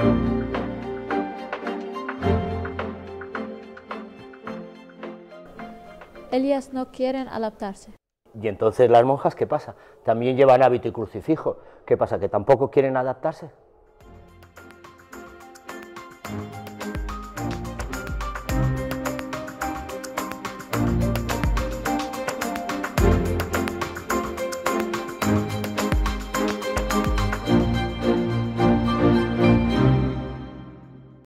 Ellas no quieren adaptarse. Y entonces las monjas, ¿qué pasa? También llevan hábito y crucifijo. ¿Qué pasa? ¿Que tampoco quieren adaptarse?